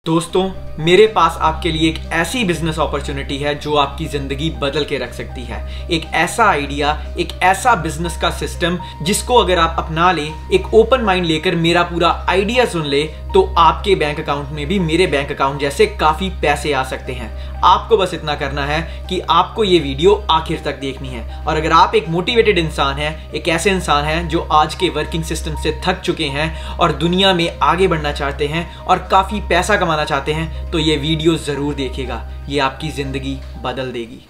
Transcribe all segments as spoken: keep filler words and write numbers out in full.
दोस्तों, मेरे पास आपके लिए एक ऐसी बिजनेस अपॉर्चुनिटी है जो आपकी जिंदगी बदल के रख सकती है। एक ऐसा आइडिया, एक ऐसा बिजनेस का सिस्टम जिसको अगर आप अपना लें, एक ओपन माइंड लेकर मेरा पूरा आइडिया सुन ले, तो आपके बैंक अकाउंट में भी मेरे बैंक अकाउंट जैसे काफी पैसे आ सकते हैं। आपको बस इतना करना है कि आपको ये वीडियो आखिर तक देखनी है। और अगर आप एक मोटिवेटेड इंसान हैं, एक ऐसे इंसान हैं जो आज के वर्किंग सिस्टम से थक चुके हैं और दुनिया में आगे बढ़ना चाहते हैं और काफी पैसा कमाना चाहते हैं, तो ये वीडियो जरूर देखिएगा। ये आपकी जिंदगी बदल देगी।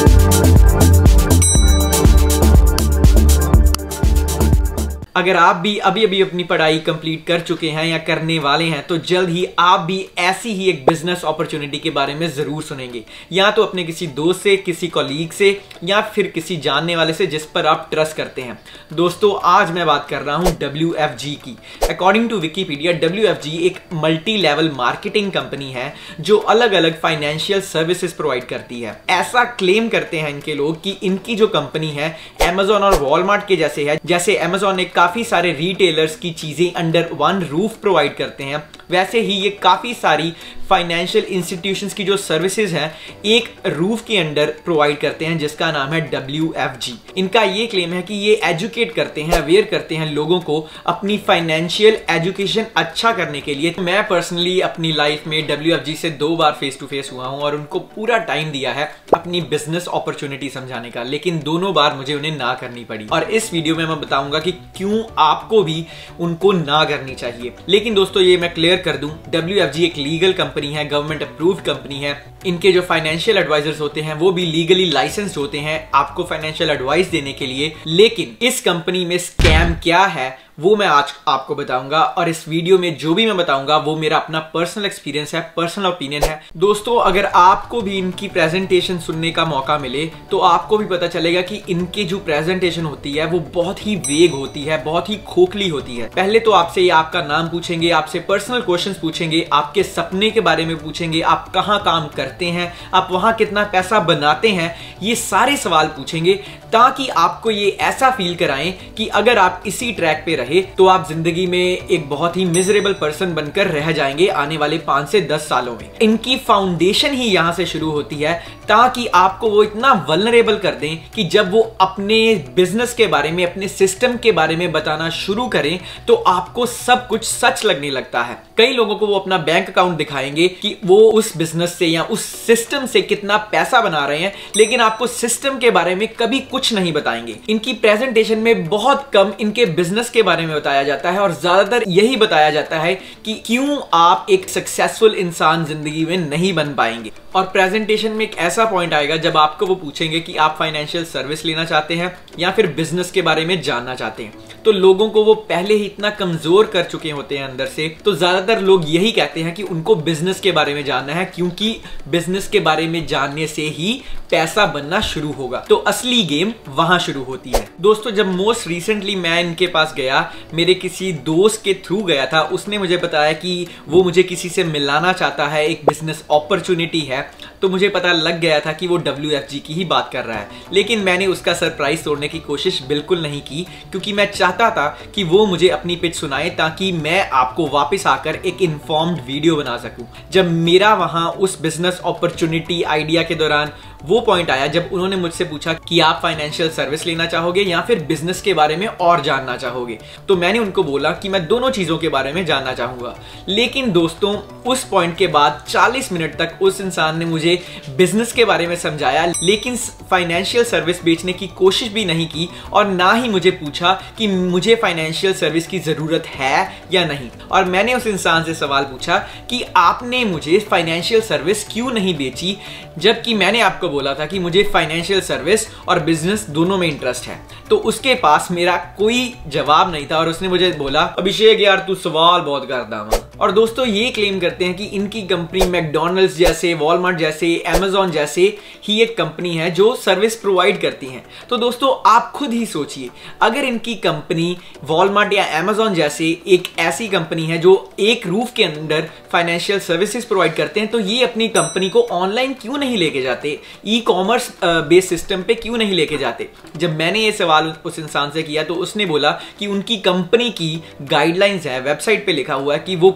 अगर आप भी अभी अभी अपनी पढ़ाई कंप्लीट कर चुके हैं या करने वाले हैं, तो जल्द ही आप भी ऐसी ही एक बिजनेस अपॉर्चुनिटी के बारे में जरूर सुनेंगे, या तो अपने किसी दोस्त से, किसी कॉलीग से, या फिर किसी जानने वाले से जिस पर आप ट्रस्ट करते हैं। दोस्तों, आज मैं बात कर रहा हूं डब्ल्यू एफ जी की। According to Wikipedia, W F G एक मल्टी लेवल मार्केटिंग कंपनी है जो अलग अलग फाइनेंशियल सर्विसेज प्रोवाइड करती है। ऐसा क्लेम करते हैं इनके लोग कि इनकी जो कंपनी है अमेजॉन और वॉलमार्ट के जैसे है। जैसे अमेजॉन ने काफी सारे रिटेलर्स की चीजें अंडर वन रूफ प्रोवाइड करते हैं, वैसे ही ये काफी सारी फाइनेंशियल इंस्टीट्यूशंस की जो सर्विसेज हैं एक रूफ के अंडर प्रोवाइड करते हैं, जिसका नाम है डब्ल्यू एफ जी। इनका ये क्लेम है कि ये एजुकेट करते हैं, अवेयर करते हैं लोगों को अपनी फाइनेंशियल एजुकेशन अच्छा करने के लिए। मैं पर्सनली अपनी लाइफ में डब्ल्यू एफ जी से दो बार फेस टू फेस हुआ हूं और उनको पूरा टाइम दिया है अपनी बिजनेस अपॉर्चुनिटी समझाने का, लेकिन दोनों बार मुझे उन्हें ना करनी पड़ी। और इस वीडियो में मैं बताऊंगा कि क्यों आपको भी उनको ना करनी चाहिए। लेकिन दोस्तों, ये मैं क्लियर कर दूं, डब्ल्यू एफ जी एक लीगल कंपनी है, गवर्नमेंट अप्रूव्ड कंपनी है। इनके जो फाइनेंशियल एडवाइजर्स होते हैं वो भी लीगली लाइसेंस्ड होते हैं आपको फाइनेंशियल एडवाइस देने के लिए। लेकिन इस कंपनी में स्कैम क्या है वो मैं आज आपको बताऊंगा, और इस वीडियो में जो भी मैं बताऊंगा वो मेरा अपना पर्सनल एक्सपीरियंस है, पर्सनल ओपिनियन है। दोस्तों, अगर आपको भी इनकी प्रेजेंटेशन सुनने का मौका मिले तो आपको भी पता चलेगा कि इनकी जो प्रेजेंटेशन होती है वो बहुत ही वेग होती है, बहुत ही खोखली होती है। पहले तो आपसे ये आपका नाम पूछेंगे, आपसे पर्सनल क्वेश्चंस पूछेंगे, आपके सपने के बारे में पूछेंगे, आप कहाँ काम करते हैं, आप वहां कितना पैसा बनाते हैं, ये सारे सवाल पूछेंगे ताकि आपको ये ऐसा फील कराएं कि अगर आप इसी ट्रैक पे रहे तो आप जिंदगी में एक बहुत ही मिजरेबल पर्सन बनकर रह जाएंगे आने वाले पांच से दस सालों में। इनकी फाउंडेशन ही यहां से शुरू होती है ताकि आपको वो इतना वल्नरेबल कर दें कि जब वो अपने बिजनेस के बारे में, अपने सिस्टम के बारे में बताना शुरू करें तो आपको सब कुछ सच लगने लगता है। कई लोगों को वो अपना बैंक अकाउंट दिखाएंगे कि वो उस बिजनेस से या उस सिस्टम से कितना पैसा बना रहे हैं, लेकिन आपको सिस्टम के बारे में कभी कुछ नहीं बताएंगे। इनकी प्रेजेंटेशन में बहुत कम इनके बिजनेस के बारे में बताया जाता है और ज्यादातर यही बताया जाता है कि क्यों आप एक सक्सेसफुल इंसान जिंदगी में नहीं बन पाएंगे। और प्रेजेंटेशन में एक ऐसा पॉइंट आएगा जब आपको वो पूछेंगे कि आप फाइनेंशियल सर्विस लेना चाहते हैं या फिर बिजनेस के बारे में जानना चाहते हैं, तो लोगों को वो पहले ही इतना कमजोर कर चुके होते हैं अंदर से, तो ज्यादातर लोग यही कहते हैं कि उनको बिजनेस के बारे में जानना है, क्योंकि बिजनेस के बारे में जानने से ही पैसा बनना शुरू होगा। तो असली गेम वहां शुरू होती है। दोस्तों, जब मोस्ट रिसेंटली मैं इनके पास गया, मेरे किसी दोस्त के थ्रू गया था, उसने मुझे बताया कि वो मुझे किसी से मिलाना चाहता है, एक बिजनेस अपॉर्चुनिटी है, तो मुझे पता लग गया था कि वो डब्ल्यू एफ जी की ही बात कर रहा है। लेकिन मैंने उसका सरप्राइज तोड़ने की कोशिश बिल्कुल नहीं की, क्योंकि मैं चाहता था कि वो मुझे अपनी पिच सुनाए ताकि मैं आपको वापस आकर एक इन्फॉर्म्ड वीडियो बना सकूं। जब मेरा वहां उस बिजनेस अपॉर्चुनिटी आइडिया के दौरान वो पॉइंट आया जब उन्होंने मुझसे पूछा कि आप फाइनेंशियल सर्विस लेना चाहोगे या फिर बिजनेस के बारे में और जानना चाहोगे, तो मैंने उनको बोला कि मैं दोनों चीजों के बारे में जानना चाहूंगा। लेकिन दोस्तों, उस पॉइंट के बाद चालीस मिनट तक उस इंसान ने मुझे बिजनेस के बारे में समझाया, लेकिन फाइनेंशियल सर्विस बेचने की कोशिश भी नहीं की और ना ही मुझे पूछा कि मुझे फाइनेंशियल सर्विस की जरूरत है या नहीं। और मैंने उस इंसान से सवाल पूछा कि आपने मुझे फाइनेंशियल सर्विस क्यों नहीं बेची, जबकि मैंने आपको बोला था कि मुझे फाइनेंशियल सर्विस और बिजनेस दोनों में इंटरेस्ट है। तो उसके पास मेरा कोई जवाब नहीं था और उसने मुझे बोला, अभिषेक यार तू सवाल बहुत करता है। और दोस्तों, ये क्लेम करते हैं कि इनकी कंपनी मैकडॉनल्ड्स जैसे, वॉलमार्ट जैसे, अमेजॉन जैसे ही एक कंपनी है जो सर्विस प्रोवाइड करती है। तो दोस्तों, आप खुद ही सोचिए, अगर इनकी कंपनी वॉलमार्ट या अमेजॉन जैसे एक ऐसी कंपनी है जो एक रूफ के अंदर फाइनेंशियल सर्विसेज प्रोवाइड करते हैं, तो ये अपनी कंपनी को ऑनलाइन क्यों नहीं लेके जाते, ई कॉमर्स बेस्ड सिस्टम पे क्यों नहीं लेके जाते। जब मैंने ये सवाल उस इंसान से किया तो उसने बोला कि उनकी कंपनी की गाइडलाइंस है, वेबसाइट पे लिखा हुआ है कि वो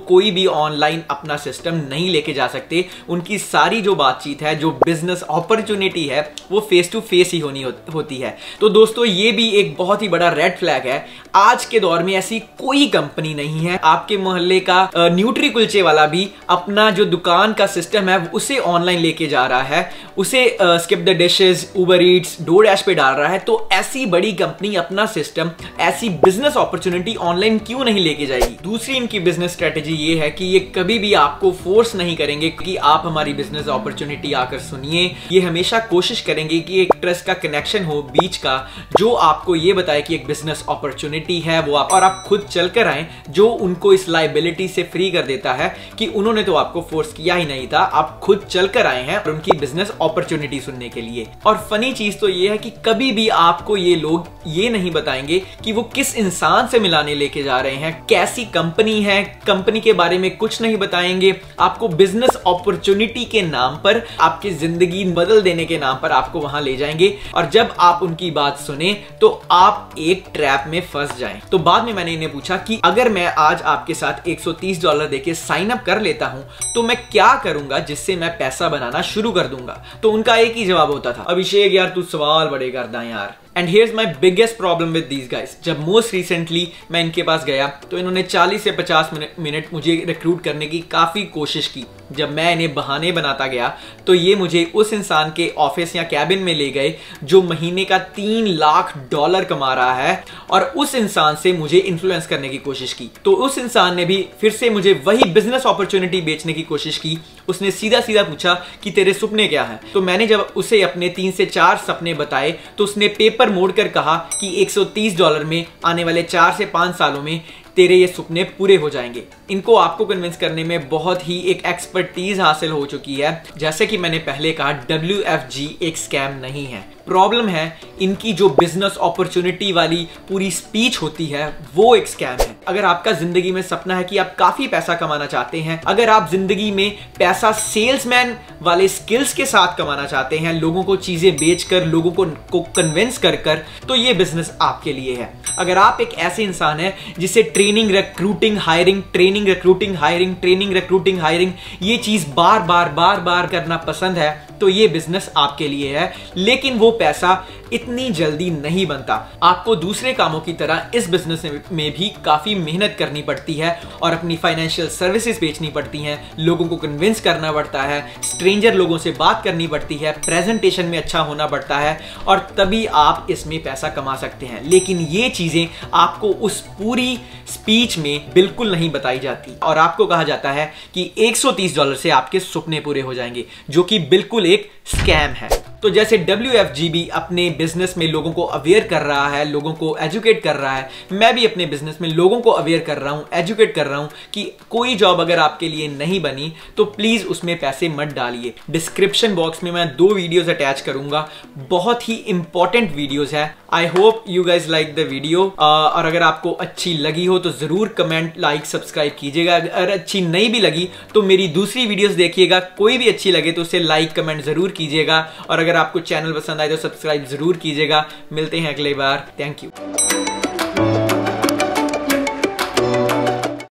कोई भी ऑनलाइन अपना सिस्टम नहीं लेके जा सकते। उनकी सारी जो बातचीत है, जो बिजनेस अपॉर्चुनिटी है, वो फेस टू फेस ही होनी हो, होती है। तो दोस्तों ये भी एक बहुत ही बड़ा रेड फ्लैग है। आज के दौर में ऐसी कोई कंपनी नहीं है, आपके मोहल्ले का न्यूट्री कुलचे वाला भी अपना जो दुकान का सिस्टम है उसे ऑनलाइन लेके जा रहा है, उसे Skip the Dishes, Uber Eats, DoorDash पे डाल रहा है। तो ऐसी बड़ी कंपनी अपना सिस्टम, ऐसी बिजनेस अपॉर्चुनिटी ऑनलाइन क्यों नहीं लेके जाएगी? दूसरी इनकी बिजनेस स्ट्रेटेजी ये है कि ये कभी भी आपको फोर्स नहीं करेंगे कि आप हमारी बिजनेस अपॉर्चुनिटी आकर सुनिए। ये हमेशा कोशिश करेंगे कि एक ट्रस्ट का कनेक्शन हो बीच का, जो आपको ये बताए कि एक बिजनेस अपॉर्चुनिटी है वो आप, और आप खुद चलकर आए, जो उनको इस लायबिलिटी से फ्री कर देता है कि उन्होंने तो आपको फोर्स किया ही नहीं था, आप खुद चलकर आए हैं और उनकी बिजनेस अपॉर्चुनिटी सुनने के लिए। और फनी चीज तो ये है कि कभी भी आपको ये लोग ये नहीं बताएंगे कि वो किस इंसान से मिलाने लेके जा रहे हैं, कैसी कंपनी है, कंपनी के बारे में कुछ नहीं बताएंगे। आपको बिजनेस अपॉर्चुनिटी के नाम पर, आपकी जिंदगी बदल देने के नाम पर आपको वहां ले जाएंगे, और जब आप उनकी बात सुने तो आप एक ट्रैप में फंस जाएं। तो बाद में मैंने इन्हें पूछा कि अगर मैं आज आपके साथ एक सौ तीस डॉलर देके साइन अप कर लेता हूं तो मैं क्या करूंगा जिससे मैं पैसा बनाना शुरू कर दूंगा? तो उनका एक ही जवाब होता था, अभिषेक यार तू सवाल बड़े करदा यार। And here's my biggest problem with these guys. जब मोस्ट रिसेंटली मैं इनके पास गया तो इन्होंने चालीस से पचास मिनट मुझे रिक्रूट करने की काफी कोशिश की। जब मैं इन्हें बहाने बनाता गया तो ये मुझे उस इंसान के ऑफिस या कैबिन में ले गए जो महीने का तीन लाख डॉलर कमा रहा है, और उस इंसान से मुझे इन्फ्लुएंस करने की कोशिश की। तो उस इंसान ने भी फिर से मुझे वही बिजनेस अपॉर्चुनिटी बेचने की कोशिश की। उसने सीधा सीधा पूछा कि तेरे सपने क्या हैं? तो मैंने जब उसे अपने तीन से चार सपने बताए तो उसने पेपर मोड़कर कहा कि एक सौ तीस डॉलर में आने वाले चार से पांच सालों में तेरे ये सपने पूरे हो जाएंगे। इनको आपको कन्विंस करने में बहुत ही एक एक्सपर्टीज हासिल हो चुकी है। जैसे कि मैंने पहले कहा, डब्ल्यू एफ जी एक स्कैम नहीं है। प्रॉब्लम है इनकी जो बिजनेस अपॉर्चुनिटी वाली पूरी स्पीच होती है वो एक स्कैम है। अगर आपका जिंदगी में सपना है कि आप काफी पैसा कमाना चाहते हैं, अगर आप जिंदगी में पैसा सेल्समैन वाले स्किल्स के साथ कमाना चाहते हैं, लोगों को चीजें बेचकर, लोगों को, को कन्विंस कर कर, तो ये बिजनेस आपके लिए है। अगर आप एक ऐसे इंसान है जिसे training, recruiting, hiring, training, recruiting, hiring, training, recruiting, hiring, ये चीज बार बार बार बार करना पसंद है, तो ये बिजनेस आपके लिए है। लेकिन वो पैसा इतनी जल्दी नहीं बनता। आपको दूसरे कामों की तरह इस बिजनेस में भी काफी मेहनत करनी पड़ती है और अपनी फाइनेंशियल सर्विसेज बेचनी पड़ती हैं, लोगों को कन्विंस करना पड़ता है, स्ट्रेंजर लोगों से बात करनी पड़ती है, प्रेजेंटेशन में अच्छा होना पड़ता है, और तभी आप इसमें पैसा कमा सकते हैं। लेकिन ये चीजें आपको उस पूरी स्पीच में बिल्कुल नहीं बताई जाती, और आपको कहा जाता है कि एक सौ तीस डॉलर से आपके सपने पूरे हो जाएंगे, जो कि बिल्कुल एक स्कैम है। तो जैसे डब्ल्यू एफ जी भी अपने बिजनेस में लोगों को अवेयर कर रहा है, लोगों को एजुकेट कर रहा है, मैं भी अपने बिजनेस में लोगों को अवेयर कर रहा हूं, एजुकेट कर रहा हूं कि कोई जॉब अगर आपके लिए नहीं बनी तो प्लीज उसमें पैसे मत डालिए। डिस्क्रिप्शन बॉक्स में मैं दो वीडियोस अटैच करूंगा, बहुत ही इंपॉर्टेंट वीडियोस है। I hope you guys like the video, और अगर आपको अच्छी लगी हो तो जरूर कमेंट, लाइक, सब्सक्राइब कीजिएगा। अगर अच्छी नहीं भी लगी तो मेरी दूसरी वीडियोस देखिएगा, कोई भी अच्छी लगे तो उसे लाइक, कमेंट जरूर कीजिएगा, और अगर आपको चैनल पसंद आए तो सब्सक्राइब जरूर कीजिएगा। मिलते हैं अगले बार। Thank you.